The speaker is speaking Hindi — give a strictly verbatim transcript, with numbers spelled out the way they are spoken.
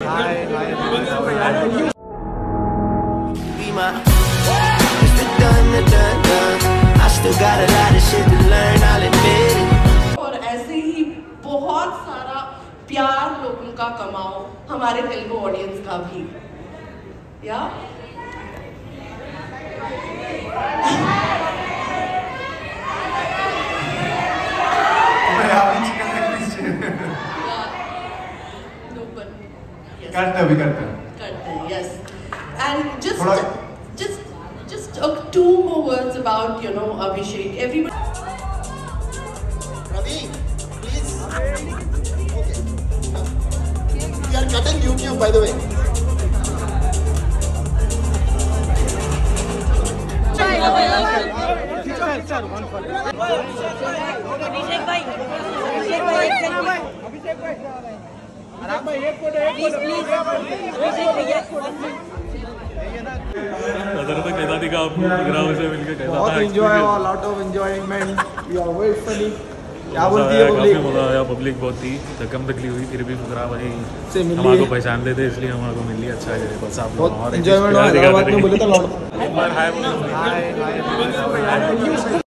और ऐसे ही बहुत सारा प्यार लोगों का कमाओ, हमारे तेलुगु ऑडियंस का भी। या करते हैं करते हैं करते हैं yes and just just just uh, two more words about you know Abhishek. Everybody Ravi, please. Okay. We are cutting YouTube, by the way. Abhishek bhai, Abhishek bhai, Abhishek bhai, आराम भाई एक फोटो एक फोटो प्लीज अभिषेक भैया नजर तो कैसा दिखा आपको प्रोग्राम से मिलके कैसा था? बहुत एंजॉय हुआ, lot of enjoyment, you are very funny. क्या बोलती है पब्लिक? काफी मजा आया, पब्लिक बहुत थी, धक्कम तकली हुई, फिर भी फुकरा भाई हमारे को पहचान देते इसलिए हमारे को मिल लिया। अच्छा है, बस आप लोग और एंजॉयमेंट हुआ। हैदराबाद में बोले तो लॉट एक बार हाय बोलो। हाय हाय।